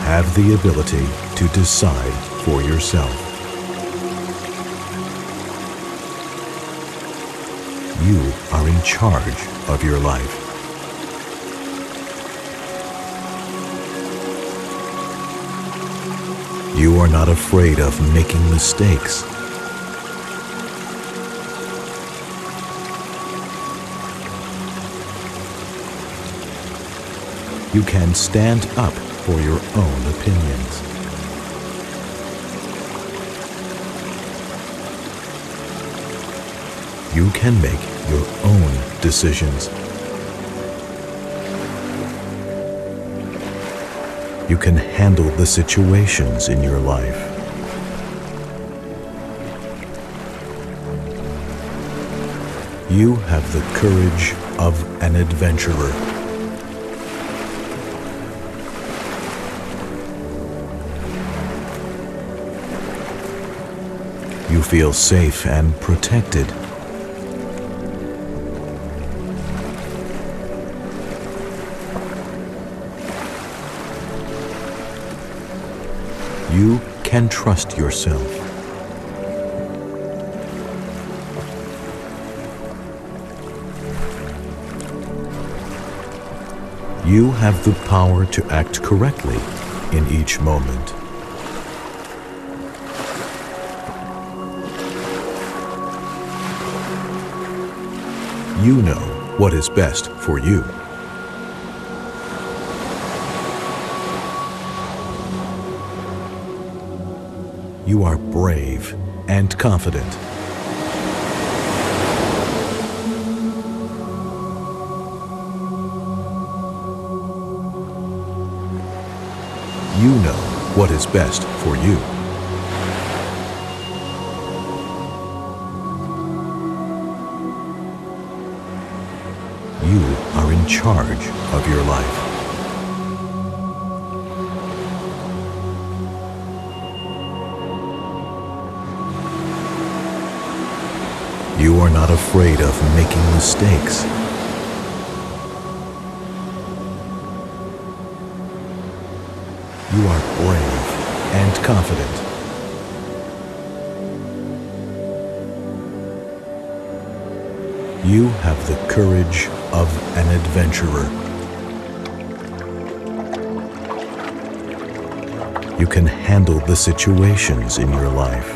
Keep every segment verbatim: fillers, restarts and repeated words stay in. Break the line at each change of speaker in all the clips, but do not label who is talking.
have the ability to decide for yourself. You are in charge of your life. You are not afraid of making mistakes. You can stand up for your own opinions. You can make your own decisions. You can handle the situations in your life. You have the courage of an adventurer. You feel safe and protected. You can trust yourself. You have the power to act correctly in each moment. You know what is best for you. You are brave and confident. You know what is best for you. You are in charge of your life. You are not afraid of making mistakes. You are brave and confident. You have the courage of an adventurer. You can handle the situations in your life.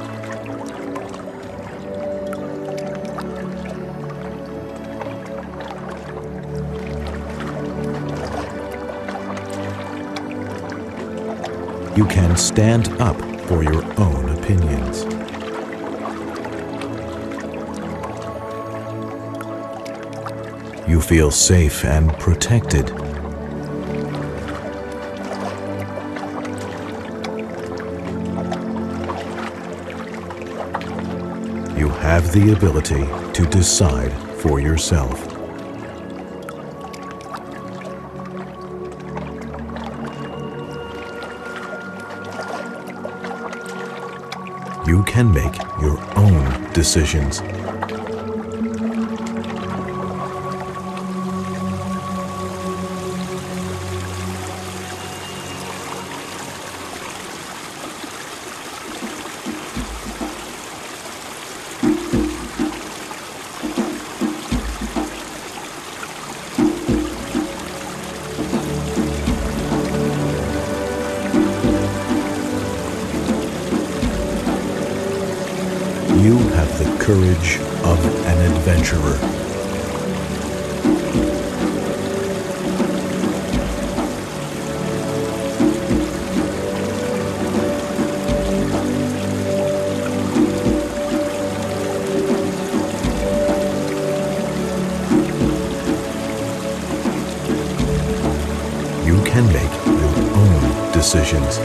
You can stand up for your own opinions. You feel safe and protected. You have the ability to decide for yourself. You can make your own decisions. You have the courage of an adventurer. You can make your own decisions.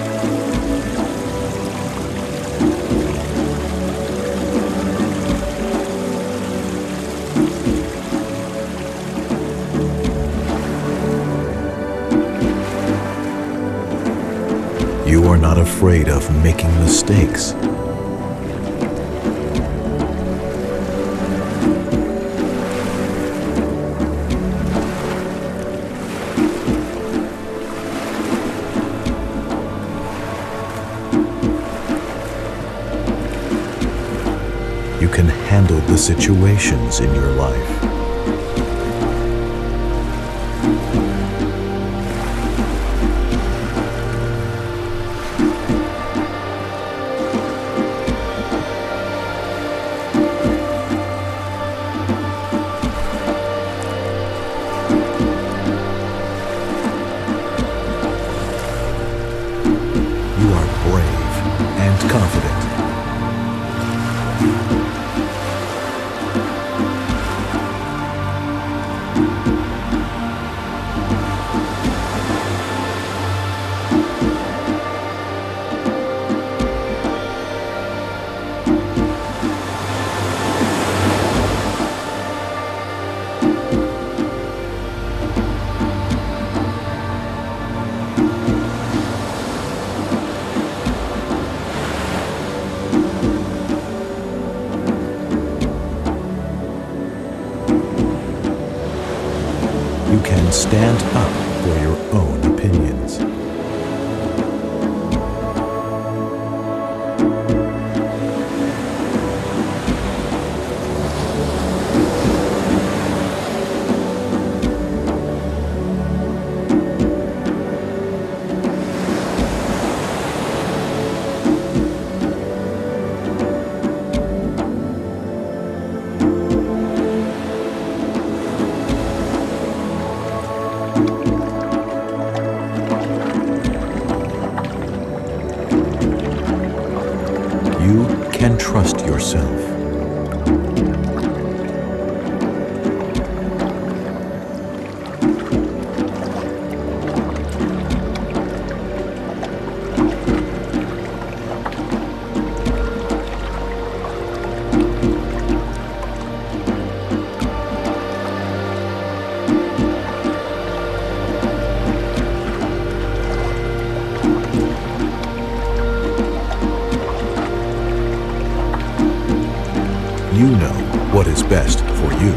You are not afraid of making mistakes. the situations in your life. You are brave and confident. You can stand up for your own opinions. You can trust yourself. You know what is best for you.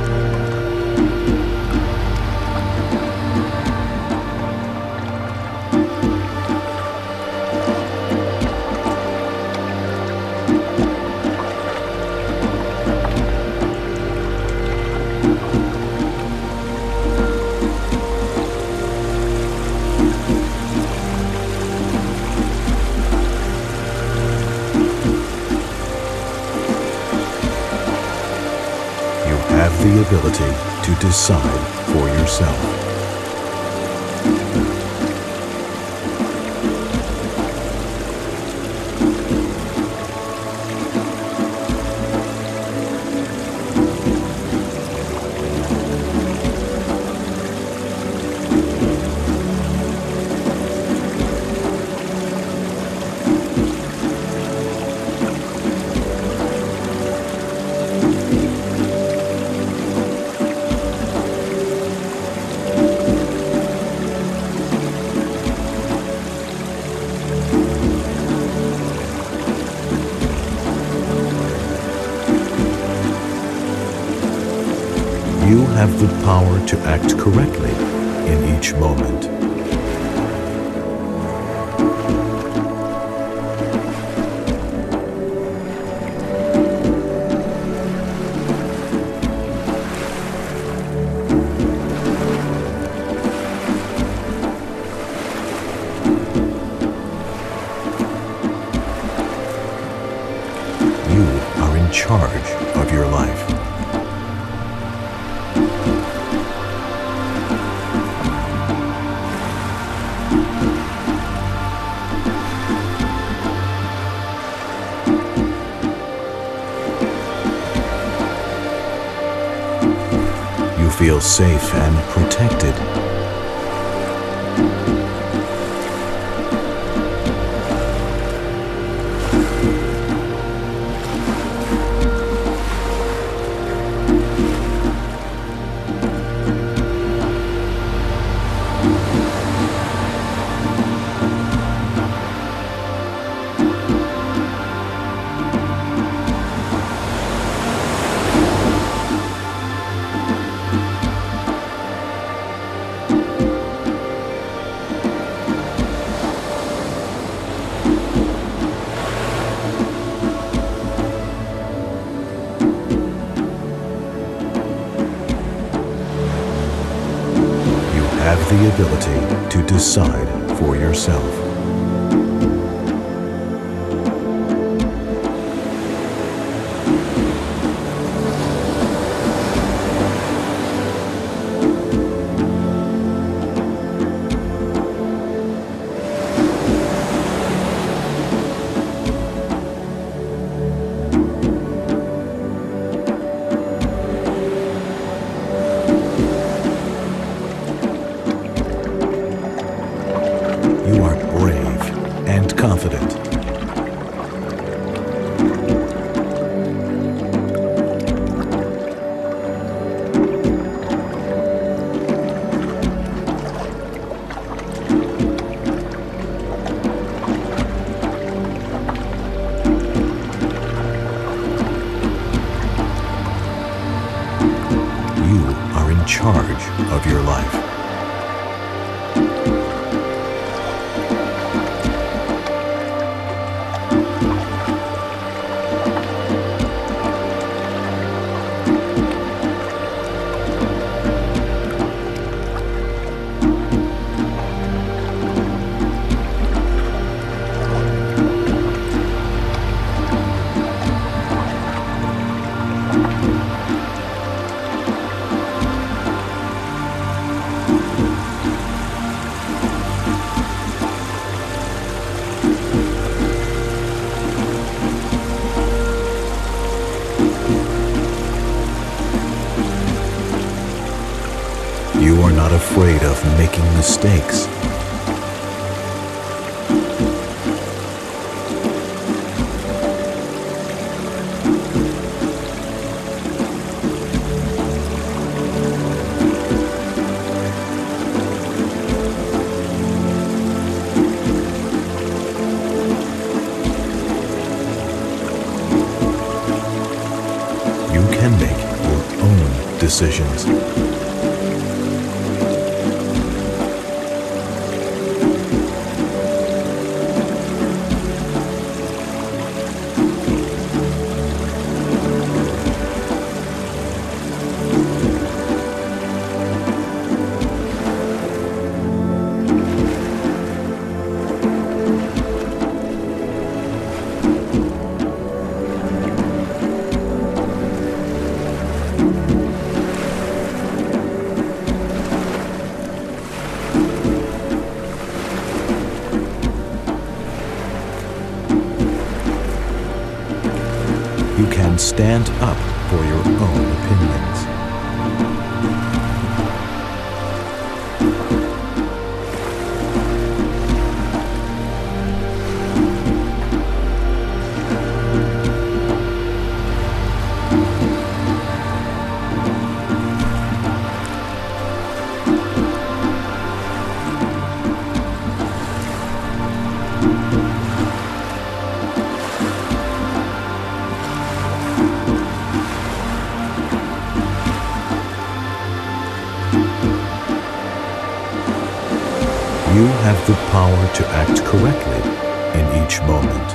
Have the ability to decide for yourself. You have the power to act correctly in each moment. You are in charge of your life. You feel safe and protected. have the ability to decide for yourself. You are brave and confident. You are in charge of your life. You are not afraid of making mistakes. You can make your own decisions. You can stand up for your own opinions. You have the power to act correctly in each moment.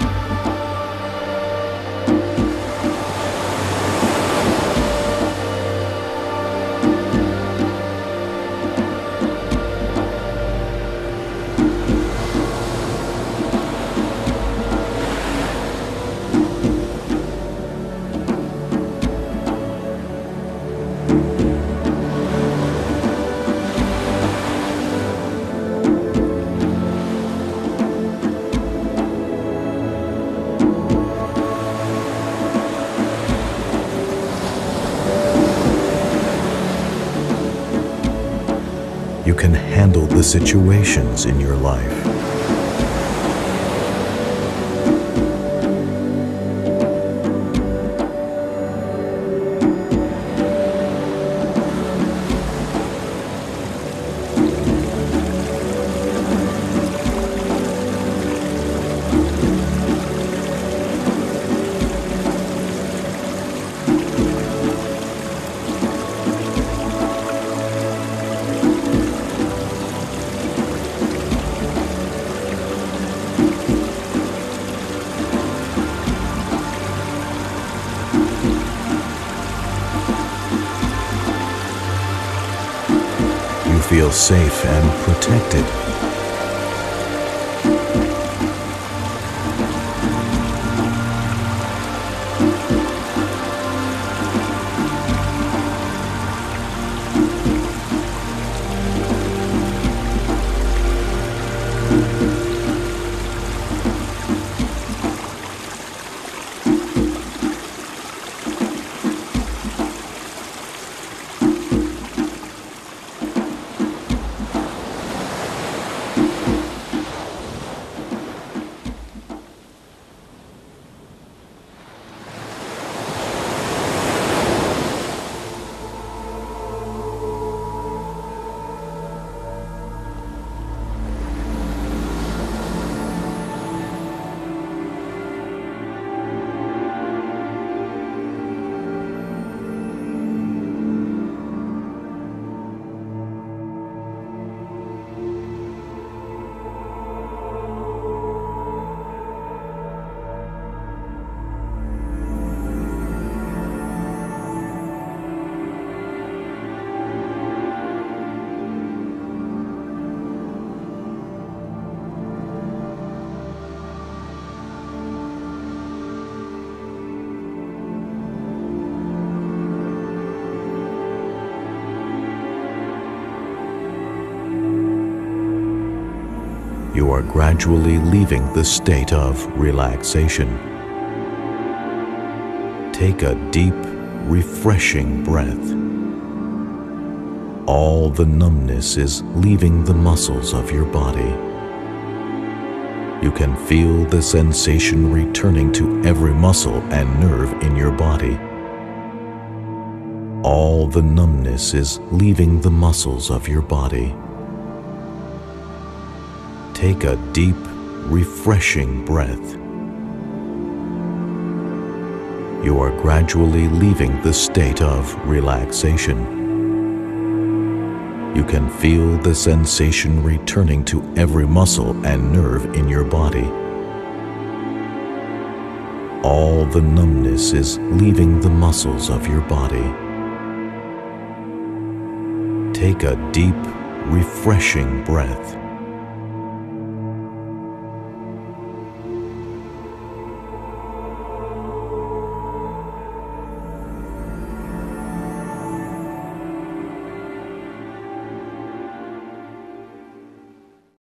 You can handle the situations in your life. feel safe and protected. You are gradually leaving the state of relaxation. Take a deep, refreshing breath. All the numbness is leaving the muscles of your body. You can feel the sensation returning to every muscle and nerve in your body. All the numbness is leaving the muscles of your body. Take a deep, refreshing breath. You are gradually leaving the state of relaxation. You can feel the sensation returning to every muscle and nerve in your body. All the numbness is leaving the muscles of your body. Take a deep, refreshing breath.